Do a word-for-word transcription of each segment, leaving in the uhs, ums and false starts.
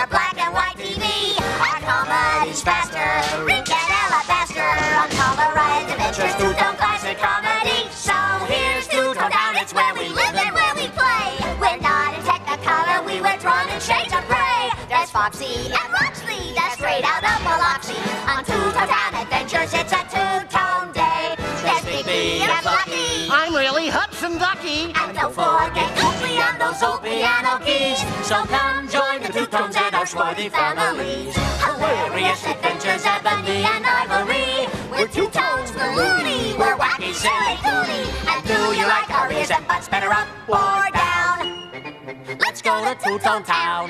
our black and white T V. Our comedy's faster, Rink and Ella faster. On Color Ride's Adventures, Toon Classic Comedy. So here's Toon Town, it's where we live and where we play. We're not in Technicolor, we wear drawn in shades of gray. There's Foxy and Roxley, that's straight out of Biloxi. On Toon Town Adventures, it's a two-tone day. There's Bigby and Lucky. I'm really Hudson Ducky. And don't forget Goofy on those old piano keys. So come join the Two-Tones and our swarthy families. Hilarious adventures, Ebony and Ivory. We're Two-Tones, the loony. We're wacky, silly, goony. And do you like our ears and butts better up or down? Let's go to Two-Tone Town.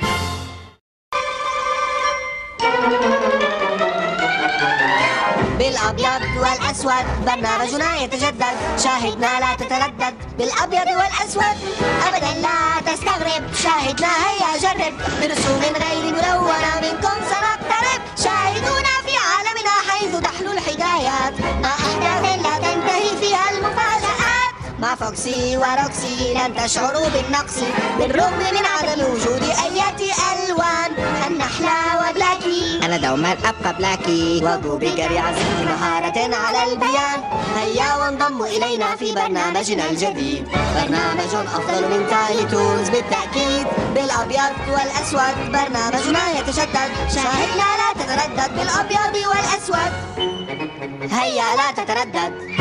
بالأبيض والأسود برنامجنا يتجدد. شاهدنا لا تتردد بالأبيض والأسود أبدا لا تستغرب. شاهدنا هيا جرب برسوم غير ملونة منكم سنقترب. شاهدونا في عالمنا حيث تحلو الحكايات مع أحداث لا تنتهي فيها المفاجآت. مع فوكسي وروكسي لن تشعروا بالنقص بالرغم من عدم وجود أيات ألوان. النحلة وبلاكي أنا دوما أبقى بلاكي. وبوبي جري عزيز مهارة على البيان. هيا وانضموا إلينا في برنامجنا الجديد. برنامج أفضل من تاي تونز بالتأكيد. بالأبيض والأسود برنامجنا يتجدد. شاهدنا لا تتردد بالأبيض والأسود هيا لا تتردد.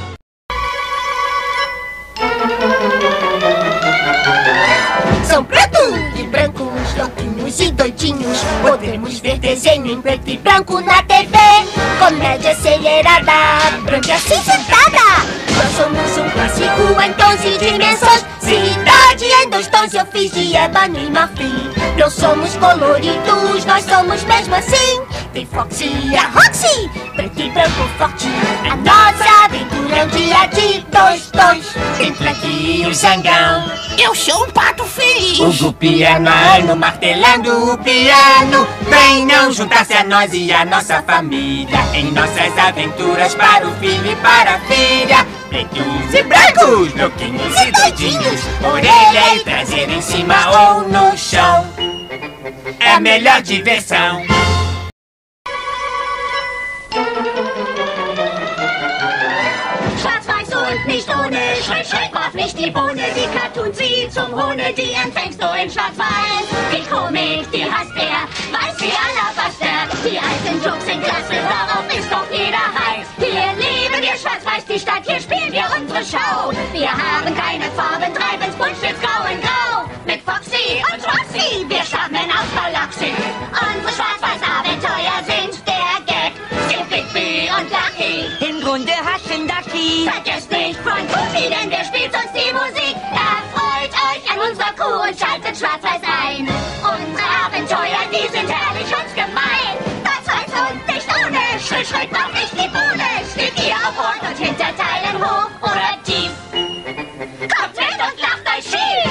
São preto e brancos, louquinhos e doidinhos. Podemos ver desenho em preto e branco na T V. Comédia acelerada, branca e acinzentada. Nós somos um clássico em tons e dimensões. Cidade em dois tons eu fiz de ébano e marfim. Não somos coloridos, nós somos mesmo assim. Tem Foxy e a Roxy, preto e branco forte. A nossa aventura é um dia de dois tons. Tem Frank e o Zangão, eu sou um pato feliz. O Guppy é nano, martelando o piano. Venham juntar-se a nós e a nossa família em nossas aventuras para o filho e para a filha. Pretos e brancos, louquinhos e doidinhos. Orelha e prazer em cima ou no chão. É a melhor diversão. Schwarz-Weiß und nicht ohne, schreib, schreib, warf nicht die Bohne. Die Cartoons sie zum Hohne, die empfängst du in Schwarz-Weiß. Die Komik, die hasst er, weiß wie Alabaster. Die alten Jokes sind klasse, darauf ist doch jeder heiß. Hier lieben wir Schwarz-Weiß, die Stadt, hier spielen wir unsere Show. Wir haben keine Farben, treiben's bunt, schwarz, grau in grau. Mit Foxy und Roxy, wir stammen aus Biloxi. Unsere Schwarz-Weiß-Abenteuer sind der Gag. Sind Bigby und Lucky. Im Grunde hassen Ducky. Vergesst nicht von Goofy, denn der spielt uns die Musik. Erfreut euch an unserer Crew und schaltet Schwarz-Weiß ein. Unsere Abenteuer, die sind herrlich und gemein. Schwarz-Weiß und nicht ohne, schritt, schritt, braucht nicht die Bohne. Steht ihr auf Bord und Hinterteilen hoch oder tief. Kommt mit und lacht euch schief.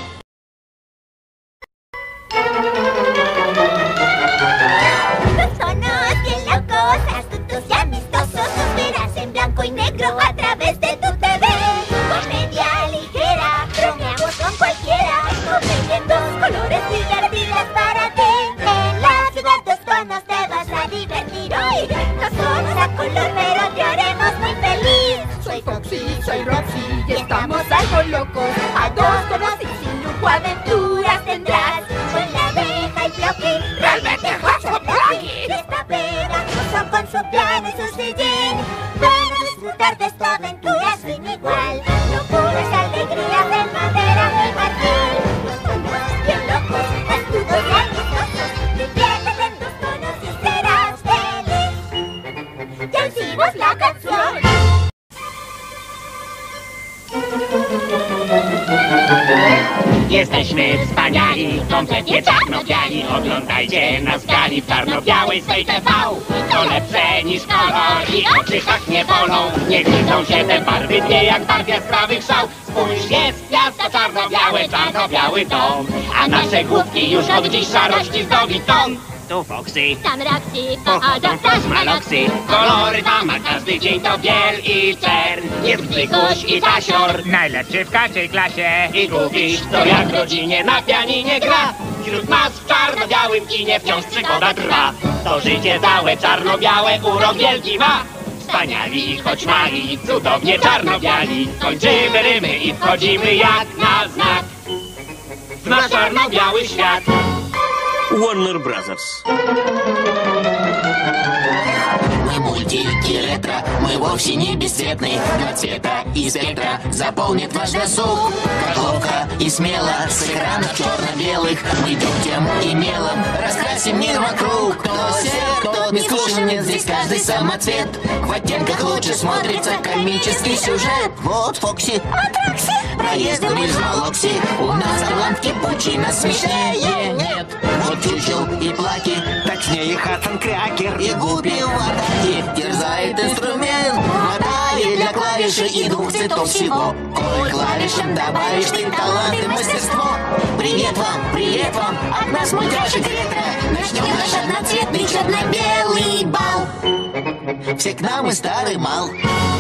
Sonos bien locos, astutos y amistosos. Nos verás en blanco y negro a través de tu T V. Comedia ligera, bromeamos con cualquiera. Comedia en dos colores divertidas para ti. En la ciudad dos tonos te vas a divertir hoy. No somos a color pero te haremos muy feliz. Soy Foxy, soy Roxy y estamos algo locos. A dos tonos y sin lujo aventuras tendrás. Con la abeja y Flocky, Realmente juego Blocky. está pegajoso con su plan y su sillín. Ven a disfrutar de esta aventura sin igual. Locuras, alegrías de madera y marfil. Los tonos bien locos, astutos y amistosos. Diviértete en dos tonos y serás feliz. Ya hicimos la canción. Jesteśmy wspaniali, kompletnie czarno-biali. Oglądajcie nas w gali w czarno-białej swej T V. To lepsze niż kolor i oczy tak nie bolą. Niech widzą się te barwy dwie jak barw jaskrawych szał. Spójrz, jest gwiazda czarna. czarno-biały, czarno-biały dom. A nasze główki już od dziś szarości zdobi ton. Tu Foxy, Tam Roxy, pochodzą z Maloxy. Kolory tam, a każdy dzień to biel i czern. Jest bzykuś i tasior, Najlepszy w każdej klasie. i gubisz, to jak w rodzinie na pianinie gra. Wśród nas w czarno-białym kinie wciąż przygoda trwa. To życie całe czarno-białe urok wielki ma. Wspaniali, choć mali, cudownie czarno-biali. Kończymy rymy i wchodzimy jak na znak w nasz czarno-biały świat. Warner Brothers. Мы мультики ретро, мы вовсе не бесцветные. Два цвета и спектра заполнит ваш досуг. Как ловко и смело с экранов черно-белых мы дегтем и мелом раскрасим мир вокруг. Кто серд, тот не скучен, нет здесь каждый самоцвет. В оттенках лучше смотрится комический сюжет. Вот Фокси, проездом из Малокси. У нас талант кипучий, нас смешнее нет. Вот Чучел и Плаки, Точнее, Хадсон Крякер. и Гупи в атаке дерзает инструмент. Хватает для клавиши и двух цветов всего. Коль клавишам добавишь ты талант и мастерство. Привет вам, привет вам, от нас мультяшек ретро. Начнем наш одноцветный черно-белый бал. Все к нам и старый мал.